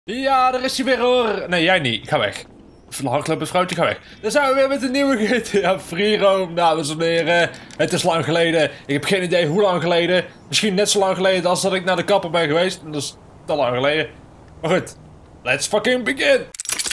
Ja, daar is hij weer hoor. Nee, jij niet. Ga weg. Van een hardlopen vrouwtje, ga weg. Dan zijn we weer met een nieuwe GTA Free Roam, dames en heren. Het is lang geleden. Ik heb geen idee hoe lang geleden. Misschien net zo lang geleden als dat ik naar de kapper ben geweest. Dat is te lang geleden. Maar goed. Let's fucking begin.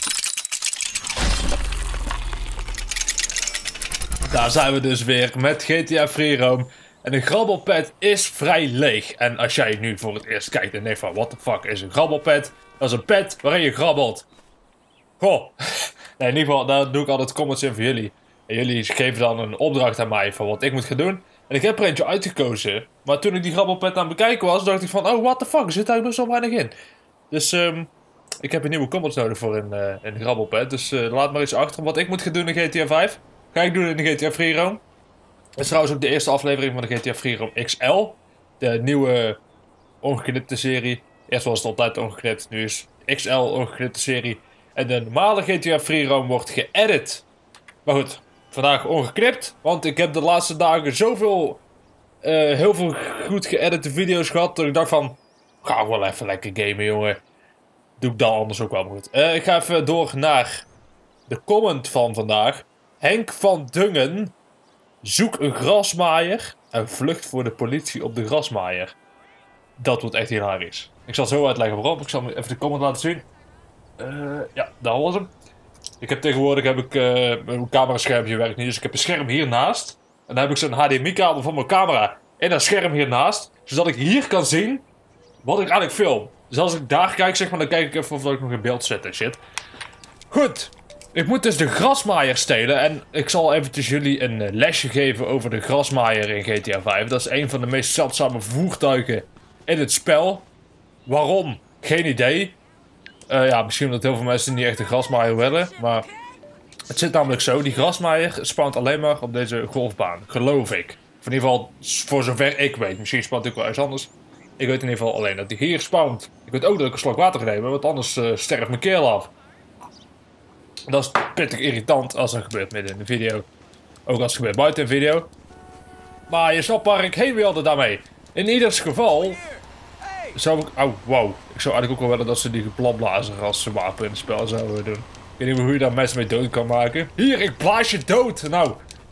Daar zijn we dus weer met GTA Free Roam. En de grabbelpad is vrij leeg. En als jij nu voor het eerst kijkt en denkt van... What the fuck is een grabbelpad? Dat is een pad waarin je grabbelt. Goh. Nee, in ieder geval, daar doe ik altijd comments in voor jullie. En jullie geven dan een opdracht aan mij van wat ik moet gaan doen. En ik heb er eentje uitgekozen. Maar toen ik die grabbelpad aan het bekijken was, dacht ik van... Oh, what the fuck, er zit eigenlijk best wel weinig in. Dus ik heb een nieuwe comments nodig voor een grabbelpad. Dus laat maar eens achter wat ik moet gaan doen in GTA 5. Ga ik doen in de GTA Free Roam. Het is trouwens ook de eerste aflevering van de GTA Free Roam XL. De nieuwe ongeknipte serie. Eerst was het altijd ongeknipt, nu is XL ongeknipte serie. En de normale GTA Free Roam wordt geëdit. Maar goed, vandaag ongeknipt. Want ik heb de laatste dagen zoveel, heel veel goed geëdite video's gehad. Dat ik dacht van, ga ik wel even lekker gamen jongen. Doe ik dan anders ook wel goed. Ik ga even door naar de comment van vandaag. Henk van Dungen. Zoek een grasmaaier en vlucht voor de politie op de grasmaaier. Dat wordt echt hilarisch. Ik zal zo uitleggen waarom. Ik zal even de comment laten zien. Ja, daar was hem. Ik heb tegenwoordig mijn cameraschermpje werkt niet. Dus ik heb een scherm hiernaast. En dan heb ik zo'n HDMI-kabel van mijn camera in dat scherm hiernaast. Zodat ik hier kan zien wat ik eigenlijk film. Dus als ik daar kijk, zeg maar, dan kijk ik even of ik nog in beeld zet en shit. Goed. Ik moet dus de grasmaaier stelen. En ik zal eventjes jullie een lesje geven over de grasmaaier in GTA 5. Dat is een van de meest zeldzame voertuigen in het spel. Waarom? Geen idee. Ja, misschien omdat heel veel mensen niet echt een grasmaaier willen. Maar het zit namelijk zo. Die grasmaaier spawnt alleen maar op deze golfbaan. Geloof ik. Of in ieder geval voor zover ik weet. Misschien spawnt hij ook wel eens anders. Ik weet in ieder geval alleen dat hij hier spawnt. Ik weet ook dat ik een slok water ga nemen. Want anders sterft mijn keel af. Dat is pittig irritant als dat gebeurt midden in de video. Ook als het gebeurt buiten een video. Maar je snapt waar ik heen wilde daarmee. In ieder geval... Zou ik... Oh, wow. Ik zou eigenlijk ook wel willen dat ze die bladblazer als wapen in het spel zouden doen. Ik weet niet hoe je daar mensen mee dood kan maken. Hier, ik blaas je dood! Nou,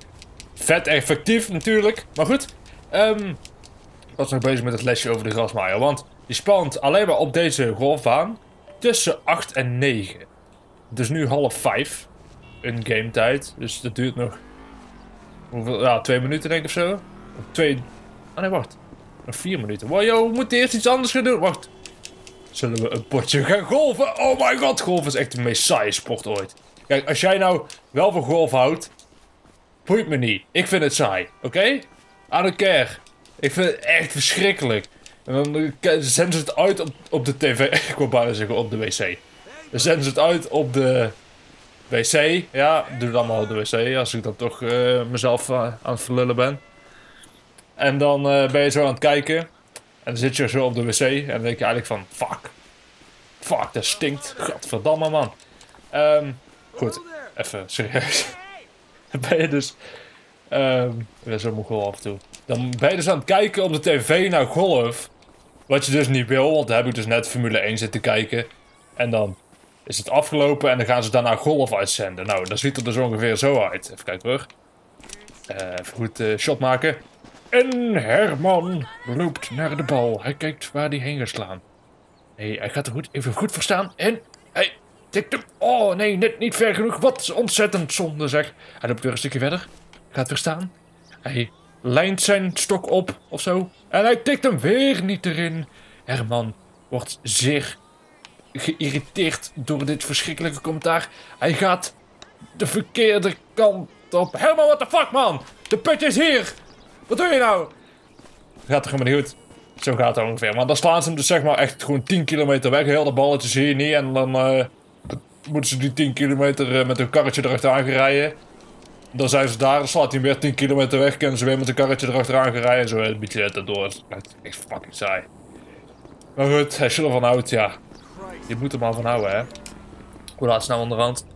vet effectief natuurlijk. Maar goed. Ik was nog bezig met het lesje over de grasmaaier. Want die spant alleen maar op deze golfbaan tussen 8 en 9. Het is nu 4:30 in game tijd. Dus dat duurt nog... Hoeveel? Ja, 2 minuten denk ik of zo. 2... Oh nee, wacht. Nog 4 minuten. Wow, joh, we moeten eerst iets anders gaan doen. Wacht. Zullen we een potje gaan golven? Oh my god, golven is echt de meest saaie sport ooit. Kijk, als jij nou wel van golf houdt, boeit me niet. Ik vind het saai, oké? I don't care. Ik vind het echt verschrikkelijk. En dan zenden ze het uit op de tv. Ik wil bijna zeggen op de wc. Dan zenden ze het uit op de wc. Ja, doe het allemaal op de wc. Als ik dan toch mezelf aan het verlullen ben. En dan ben je zo aan het kijken. En dan zit je zo op de wc. En dan denk je eigenlijk van... Fuck. Fuck, dat stinkt. Godverdamme, man. Goed. Even serieus. Dan ben je dus... ik ben zo moe af en toe. Dan ben je dus aan het kijken op de tv naar golf. Wat je dus niet wil. Want dan heb ik dus net Formule 1 zitten kijken. En dan is het afgelopen. En dan gaan ze daarna golf uitzenden. Nou, dat ziet er dus ongeveer zo uit. Even kijken terug. Even goed shot maken. En Herman loopt naar de bal. Hij kijkt waar hij heen gaat slaan. Nee, hij gaat er goed, even goed voor staan. En hij tikt hem. Oh nee, net niet ver genoeg. Wat ontzettend zonde zeg. Hij loopt weer een stukje verder. Gaat weer staan. Hij lijnt zijn stok op of zo. En hij tikt hem weer niet erin. Herman wordt zeer geïrriteerd door dit verschrikkelijke commentaar. Hij gaat de verkeerde kant op. Herman, what the fuck man? De put is hier. Wat doe je nou? Gaat toch helemaal niet goed. Zo gaat het ongeveer. Maar dan slaan ze hem dus zeg maar echt gewoon 10 kilometer weg. Heel dat balletje zie je niet. En dan moeten ze die 10 kilometer met een karretje erachteraan gaan rijden. Dan zijn ze daar. Dan slaat hij weer 10 kilometer weg. Kunnen ze weer met een karretje erachteraan gaan rijden. En zo een beetje door. Het is echt fucking saai. Maar goed, als je ervan houdt, ja. Je moet er maar van houden, hè. Hoe laat is het nou onderhand?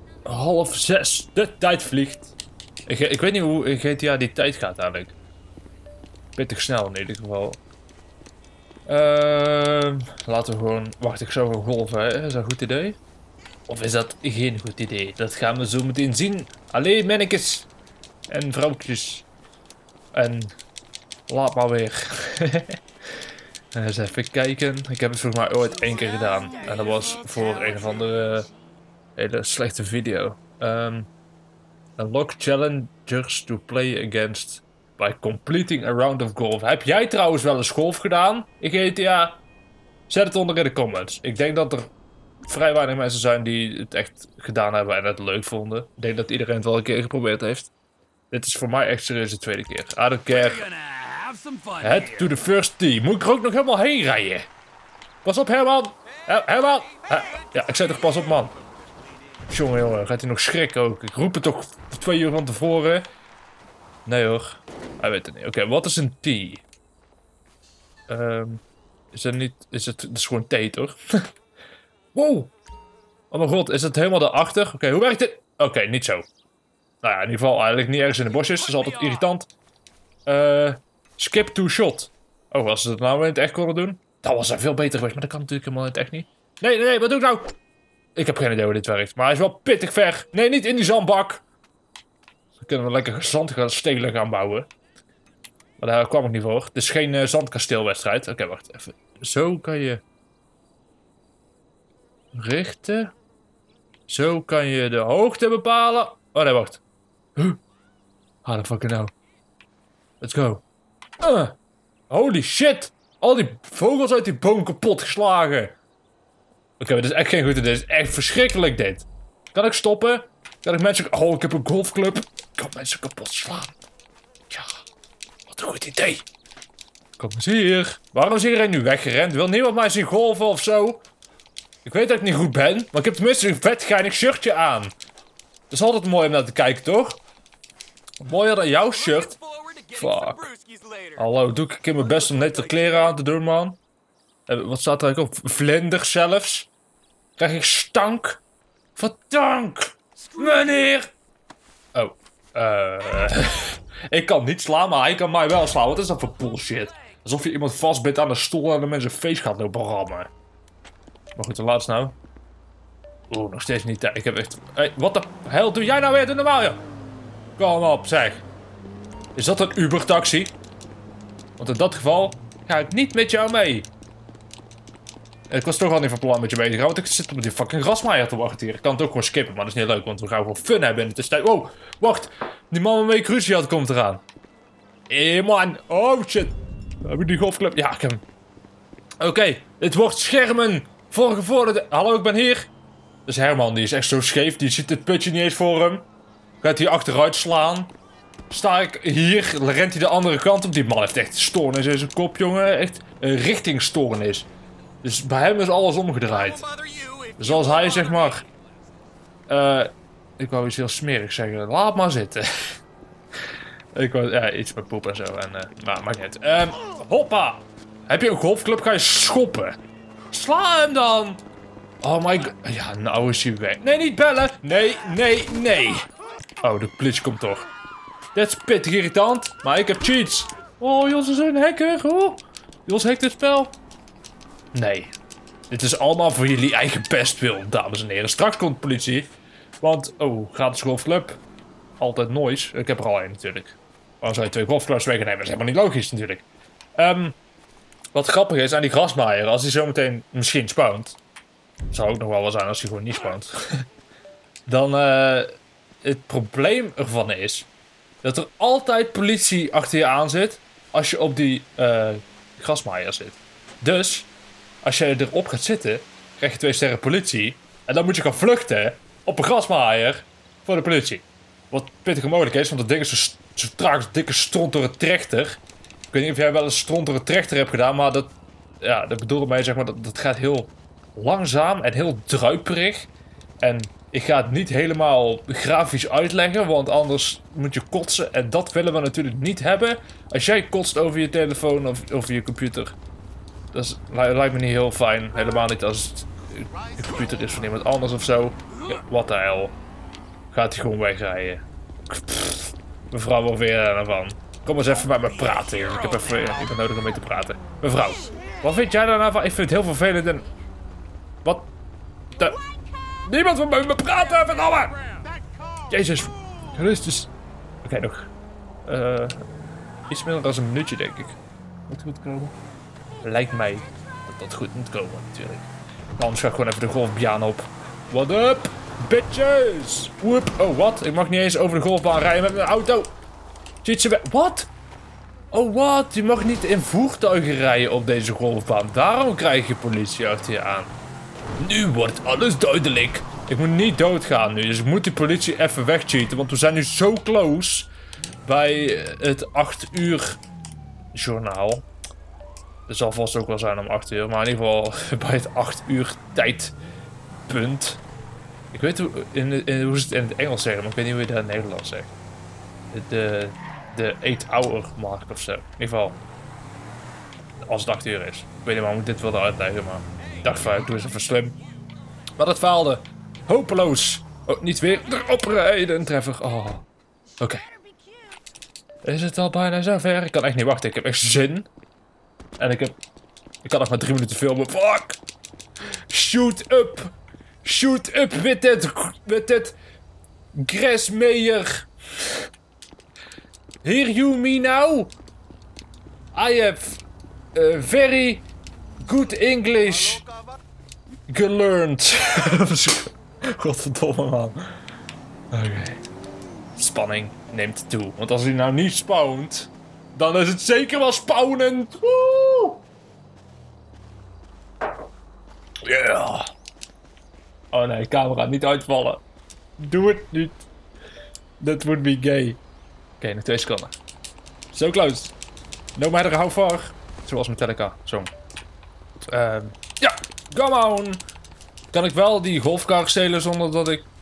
5:30. De tijd vliegt. Ik weet niet hoe GTA die tijd gaat eigenlijk. Pittig snel in ieder geval. Laten we gewoon... Wacht, ik zou gewoon golven, hè? Is dat een goed idee? Of is dat geen goed idee? Dat gaan we zo meteen zien. Allee, mannetjes. En vrouwtjes. En... Laat maar weer. Eens even kijken. Ik heb het volgens mij ooit 1 keer gedaan. En dat was voor een of andere... hele slechte video. Unlock challengers to play against... by completing a round of golf. Heb jij trouwens wel eens golf gedaan in GTA? Zet het onder in de comments. Ik denk dat er vrij weinig mensen zijn die het echt gedaan hebben en het leuk vonden. Ik denk dat iedereen het wel een keer geprobeerd heeft. Dit is voor mij echt serieus de tweede keer. I don't care. Head to the first tee. Moet ik er ook nog helemaal heen rijden? Pas op, Herman. Herman. Ja, ik zei toch pas op, man. Jongen, gaat hij nog schrikken ook? Ik roep het toch 2 uur van tevoren. Nee hoor. Hij weet het niet. Oké, wat is een tee? Is dat niet... Het is gewoon thee, toch? Wow! Oh mijn god, is het helemaal daarachter? Oké, hoe werkt dit? Oké, niet zo. Nou ja, in ieder geval eigenlijk niet ergens in de bosjes. Dat is altijd irritant. Skip to shot. Oh, als ze dat nou in het echt konden doen? Dat was veel beter geweest, maar dat kan natuurlijk helemaal in het echt niet. Nee, wat doe ik nou? Ik heb geen idee hoe dit werkt. Maar hij is wel pittig ver. Nee, niet in die zandbak. Dan kunnen we lekker zand gaan stelen gaan bouwen. Maar daar kwam ik niet voor. Het is geen zandkasteelwedstrijd. Oké, wacht even. Zo kan je... richten. Zo kan je de hoogte bepalen. Oh nee, wacht. How the fucking hell. Let's go. Holy shit. Al die vogels uit die boom kapot geslagen. Oké, dit is echt geen goed idee. Dit is echt verschrikkelijk dit. Kan ik stoppen? Kan ik mensen... Oh, ik heb een golfclub. Ik kan mensen kapot slaan. Ja. Wat een goed idee. Kom eens hier. Waarom is iedereen nu weggerend? Wil niemand mij zien golven of zo? Ik weet dat ik niet goed ben, maar ik heb tenminste een vet geinig shirtje aan. Dat is altijd mooi om naar te kijken, toch? Mooier dan jouw shirt. Fuck. Hallo, doe ik mijn best om nette kleren aan te doen, man. Wat staat er eigenlijk op? Vlinders zelfs. Krijg ik stank? Verdank! Meneer! Oh. Ik kan niet slaan, maar hij kan mij wel slaan. Wat is dat voor bullshit? Alsof je iemand vastbindt aan de stoel en de mensen face gaat lopen rammen. Maar goed, de laatste nou. Oeh, nog steeds niet. Ik heb echt... Hey, wat de hel doe jij nou weer? Doe normaal, joh. Kom op, zeg. Is dat een Uber-taxi? Want in dat geval ga ik niet met jou mee. Ik was toch al niet van plan met je mee te gaan, want ik zit op die fucking grasmaaier te wachten hier. Ik kan het ook gewoon skippen, maar dat is niet leuk, want we gaan gewoon fun hebben in de tussentijd. Wow, wacht. Die man waarmee ik ruzie had komt eraan. Man. Oh, shit. Heb ik die golfclub? Ja, ik heb hem. Oké, dit wordt schermen. Voor gevorderde... Hallo, ik ben hier. Dus Herman, die is echt zo scheef. Die ziet het putje niet eens voor hem. Gaat hij achteruit slaan. Sta ik hier, rent hij de andere kant op. Die man heeft echt stoornis in zijn kop, jongen. Echt een richtingstoornis. Dus bij hem is alles omgedraaid. Zoals hij, zeg maar... ik wou iets heel smerigs zeggen. Laat maar zitten. Ik wou... Ja, iets met poep en zo. Maar maakt niet uit. Hoppa! Heb je een golfclub? Ga je schoppen? Sla hem dan! Oh my god. Ja, nou is hij weg. Nee, niet bellen! Nee. Oh, de politie komt toch. Dat is pittig irritant. Maar ik heb cheats. Oh, Jos is een hacker. Oh. Jos hackt het spel. Nee. Dit is allemaal voor jullie eigen bestwil, dames en heren. Straks komt de politie. Want, oh, gratis golfclub. Altijd noise. Ik heb er al één natuurlijk. Waarom zou je 2 golfclubs wegnemen? Dat is helemaal niet logisch natuurlijk. Wat grappig is aan die grasmaaier, als hij zometeen misschien spawnt. Zou ook nog wel zijn als hij gewoon niet spawnt. Dan, het probleem ervan is dat er altijd politie achter je aan zit als je op die grasmaaier zit. Dus, als je erop gaat zitten, krijg je 2 sterren politie. En dan moet je gaan vluchten op een grasmaaier voor de politie. Wat pittig mogelijk is, want dat ding is zo traag als dikke stront door een trechter. Ik weet niet of jij wel eens stront door een trechter hebt gedaan, maar dat bedoelde mij, zeg maar, dat gaat heel langzaam en heel druiperig. En ik ga het niet helemaal grafisch uitleggen, want anders moet je kotsen. En dat willen we natuurlijk niet hebben. Als jij kotst over je telefoon of over je computer. Dat lijkt me niet heel fijn. Helemaal niet als het de computer is van iemand anders of zo. Ja, wat de hel. Gaat hij gewoon wegrijden. Pff, mevrouw, wat vind je daar nou van? Kom eens even met me praten. Ik heb even iemand nodig om mee te praten. Mevrouw, wat vind jij daar nou van? Ik vind het heel vervelend en... Wat? Niemand wil met me praten, verdomme! Jezus Christus. Oké, nog. Iets minder dan een minuutje, denk ik. Moet goed komen. Lijkt mij dat dat goed moet komen, natuurlijk. Anders ga ik gewoon even de golfbaan op. What up, bitches? Whoop. Oh, wat? Ik mag niet eens over de golfbaan rijden met mijn auto. Ziet ze weg? Wat? Oh, wat? Je mag niet in voertuigen rijden op deze golfbaan. Daarom krijg je politie achter je aan. Nu wordt alles duidelijk. Ik moet niet doodgaan nu, dus ik moet die politie even wegcheaten. Want we zijn nu zo close bij het 8 uur journaal. Het zal vast ook wel zijn om 8 uur, maar in ieder geval bij het 8 uur tijdpunt. Ik weet hoe ze het in het Engels zeggen, maar ik weet niet hoe je dat in het Nederlands zegt. De 8-hour mark of zo. In ieder geval, als het 8 uur is. Ik weet niet waarom ik dit wilde uitleggen, maar ik dacht van, ik doe eens even slim. Maar dat faalde. Hopeloos. Oh, niet weer erop rijden, treffer. Oh. Oké. Is het al bijna zover? Ik kan echt niet wachten. Ik heb echt zin. En ik kan nog maar 3 minuten filmen. Fuck! Shoot up! Shoot up with that Grasmeyer. Hear you me now? I have very good English gelearned. Godverdomme, man. Oké. Spanning neemt toe. Want als hij nou niet spawnt, dan is het zeker wel spawnend. Woe! Yeah. Oh nee, camera niet uitvallen. Doe het niet. That would be gay. Oké, nog 2 seconden. So close. No matter how far. Zoals Metallica. Zo. Ja, come on. Kan ik wel die golfkar stelen zonder dat ik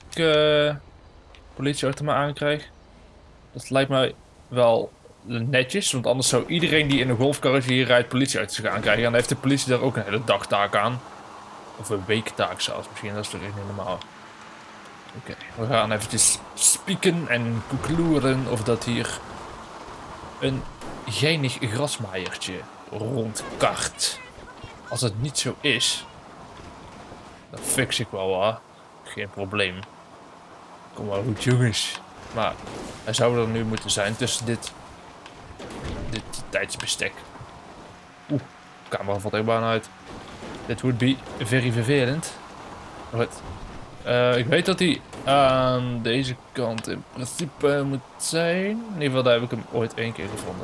politie achter me aankrijg? Dat lijkt mij wel netjes, want anders zou iedereen die in een golfkarretje hier rijdt politie uit zich aankrijgen. En dan heeft de politie daar ook een hele dagtaak aan. Of een weektaak zelfs, misschien. Dat is toch niet normaal. Oké, we gaan eventjes spieken en koekloeren of dat hier een geinig grasmaaiertje rondkart. Als het niet zo is, dan fix ik wel wat. Geen probleem. Kom maar goed, jongens. Maar hij zou er nu moeten zijn tussen dit tijdsbestek. Oeh, de camera valt er bijna uit. Dit would be very vervelend. Goed. Ik weet dat hij aan deze kant in principe moet zijn. In ieder geval, daar heb ik hem ooit 1 keer gevonden.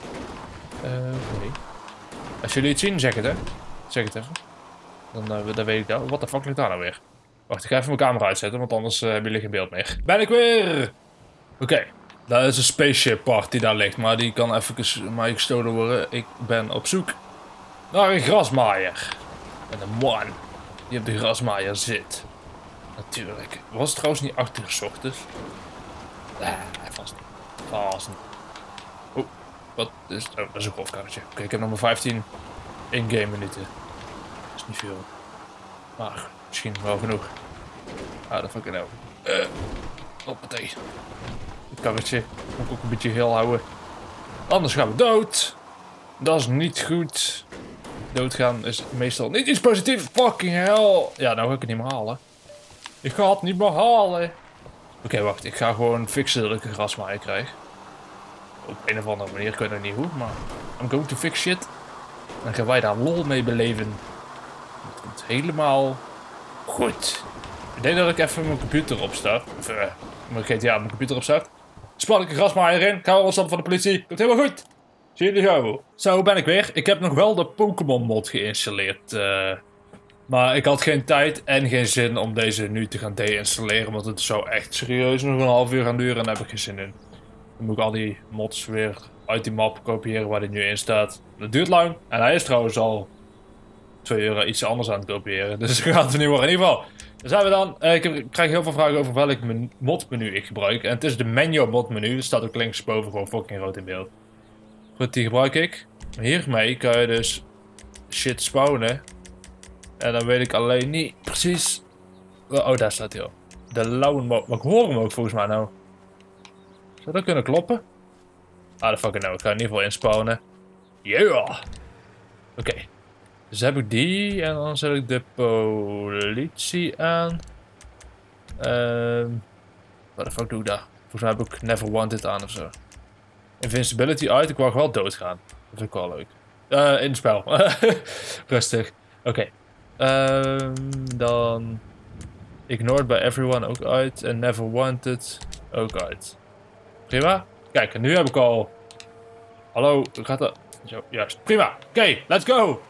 Nee. Als jullie het zien, zeg het hè. Zeg het even. Dan weet ik dat. Wat de fuck ligt daar nou weer? Wacht, ik ga even mijn camera uitzetten, want anders hebben jullie geen beeld meer. Ben ik weer! Oké, dat is een spaceship part die daar ligt, maar die kan even mij gestolen worden. Ik ben op zoek naar een grasmaaier. En een man die op de grasmaaier zit. Natuurlijk. Was het trouwens niet 8 uur 's ochtends? Nee, vast niet. Vast niet. Oeh, wat is... Oh, dat is een golfkarretje. Oké, ik heb nog maar 15 in-game minuten. Dat is niet veel. Maar misschien wel genoeg. Ah, dat fucking nou. Hoppatee. Het karretje moet ik ook een beetje heel houden. Anders gaan we dood. Dat is niet goed. Doodgaan is meestal niet iets positiefs. Fucking hell. Ja, nou ga ik het niet meer halen. Ik ga het niet meer halen. Oké, wacht. Ik ga gewoon fixen dat ik een grasmaaier krijg. Op een of andere manier. Ik weet nog niet hoe, maar... I'm going to fix shit. Dan gaan wij daar lol mee beleven. Het komt helemaal goed. Ik denk dat ik even mijn computer opstart. Of mijn GTA mijn computer opstart. Span ik een grasmaaier in. Gaan we ontsnappen van de politie. Komt helemaal goed. Zie jullie gauw. Zo ben ik weer. Ik heb nog wel de Pokémon mod geïnstalleerd. Maar ik had geen tijd en geen zin om deze nu te gaan deinstalleren. Want het zou echt serieus nog een half uur gaan duren en daar heb ik geen zin in. Dan moet ik al die mods weer uit die map kopiëren waar die nu in staat. Dat duurt lang. En hij is trouwens al 2 euro iets anders aan het kopiëren. Dus dat gaat het niet worden. In ieder geval, daar zijn we dan. Ik krijg heel veel vragen over welk modmenu ik gebruik. En het is de menu modmenu. Er staat ook linksboven gewoon fucking rood in beeld. Goed, die gebruik ik. Hiermee kan je dus shit spawnen. En dan weet ik alleen niet precies... Oh, daar staat hij al. De lone mode. Maar ik hoor hem ook volgens mij nou. Zou dat kunnen kloppen? Ah, de fucking no. Ik ga in ieder geval inspawnen. Yeah! Oké. Dus heb ik die. En dan zet ik de politie aan. Wat de fuck doe ik daar? Volgens mij heb ik Never Wanted aan of zo. Invincibility uit. Ik wou wel doodgaan. Dat vind ik wel leuk. In het spel. Rustig. Oké. Dan... Ignored by everyone ook uit. En Never Wanted ook uit. Prima. Kijk, en nu heb ik al... Hallo, gaat dat... Zo, juist. Prima. Oké, let's go!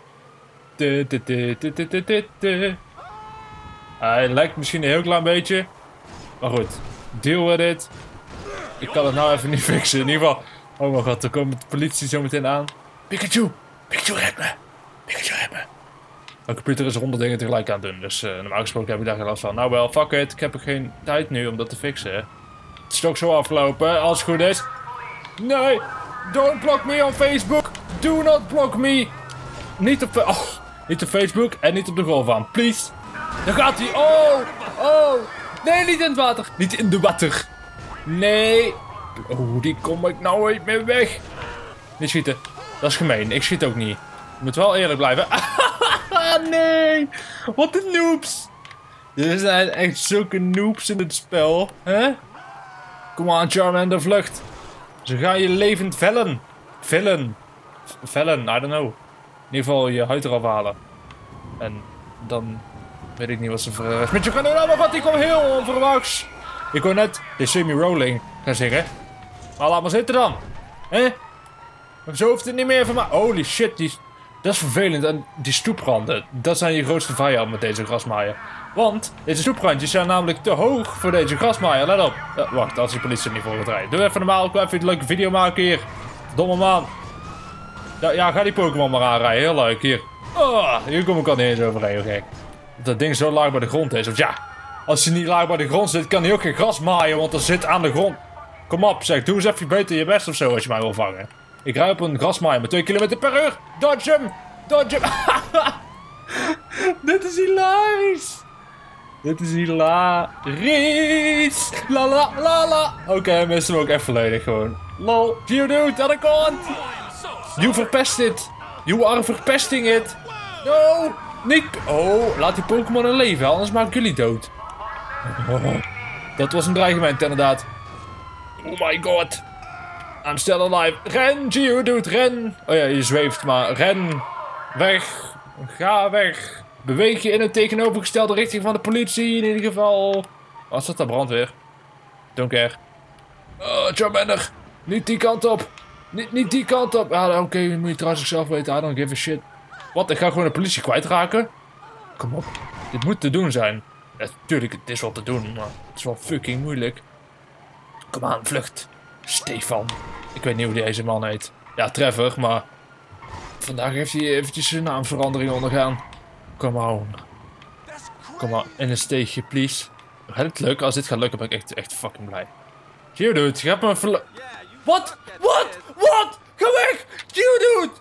Hij lijkt misschien een heel klein beetje. Maar goed. Deal with it. Ik kan het nou even niet fixen. In ieder geval... Oh mijn god, er komt de politie zo meteen aan. Pikachu! Pikachu, red me! Pikachu, red me! Mijn computer is 100 dingen tegelijk aan het doen. Dus normaal gesproken heb ik daar geen last van. Nou wel, fuck it. Ik heb er geen tijd nu om dat te fixen. Het is ook zo afgelopen, als het goed is. Nee! Don't block me on Facebook! Do not block me! Niet op Facebook en niet op de golfbaan. Please! Daar gaat hij! Oh! Oh! Nee, niet in het water! Niet in de water! Nee! Oh, die kom ik nou niet meer weg! Niet schieten. Dat is gemeen. Ik schiet ook niet. Je moet wel eerlijk blijven. Nee! Wat een noobs! Er zijn echt zulke noobs in het spel. Hè? Kom aan, Charmander, vlucht! Ze gaan je levend vellen. Vellen, I don't know. In ieder geval je huid eraf halen. En dan weet ik niet wat ze voor met je gaan doen. Oh mijn god, die komt heel onverwachts. Ik kon net de semi-rolling gaan zingen. Maar laat maar zitten dan. Hè? Zo hoeft het niet meer van mij. Holy shit, dat is vervelend. En die stoepranden, dat zijn je grootste vijand met deze grasmaaier. Want deze stoeprandjes zijn namelijk te hoog voor deze grasmaaier. Let op. Wacht, als die politie er niet voor gaat rijden. Doe even normaal. Ik wil even een leuke video maken hier. Domme man. Ja, ga die Pokémon maar aanrijden. Heel leuk. Hier. Oh, hier kom ik al niet eens overheen, gek. Dat ding zo laag bij de grond is. Want ja, als hij niet laag bij de grond zit, kan hij ook geen gras maaien. Want dat zit aan de grond. Kom op, zeg. Doe eens even beter je best of zo als je mij wil vangen. Ik rij op een grasmaaier met 2 km per uur. Dodge hem. Dodge hem. Dit is hilarisch. Dit is hilarisch. La la la la. Oké, hij mist hem ook echt volledig gewoon. Lol. Geodude, aan de kant. You verpest it. You are verpesting it. No. Niet. Oh, laat die Pokémon in leven, anders maak ik jullie dood. Oh, dat was een dreigement inderdaad. Oh my god. I'm still alive. Ren, Geodude, ren. Oh ja, je zweeft, maar ren. Weg. Ga weg. Beweeg je in een tegenovergestelde richting van de politie in ieder geval. Wat staat daar, brandweer? Don't care. Oh, Charmander. Niet die kant op. Niet die kant op. Ah, oké, moet je trouwens zelf weten. I don't give a shit. Wat, ik ga gewoon de politie kwijtraken? Kom op. Dit moet te doen zijn. Ja, tuurlijk, het is wel te doen, maar het is wel fucking moeilijk. Kom aan, vlucht. Stefan. Ik weet niet hoe deze man heet. Ja, Trevor, maar... Vandaag heeft hij eventjes zijn naamsverandering ondergaan. Come on. Kom maar, in een steegje, please. Gaat het lukken? Als dit gaat lukken, ben ik echt fucking blij. Geodude, je hebt me Wat? Wat? Ga weg! Geodude!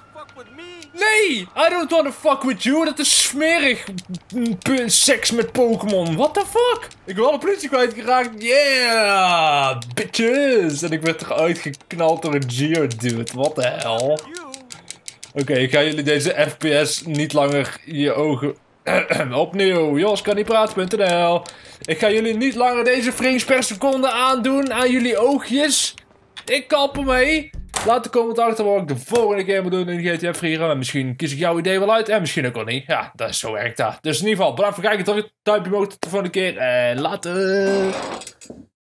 Nee! I don't wanna fuck with you. Dat is smerig. Seks met Pokémon. What the fuck? Ik ben al de politie kwijtgeraakt. Yeah! Bitches! En ik werd eruit geknald door een Geodude. What the hell? Oké, ik ga jullie deze FPS niet langer je ogen... Opnieuw, joskanniepraat.nl. Ik ga jullie niet langer deze frames per seconde aandoen aan jullie oogjes. Ik kap ermee. Laat de comment achter wat ik de volgende keer moet doen in GTA 4. En misschien kies ik jouw idee wel uit en misschien ook al niet. Ja, dat is zo erg daar. Dus in ieder geval, bedankt voor het kijken. Duimpje omhoog tot de volgende keer. En later.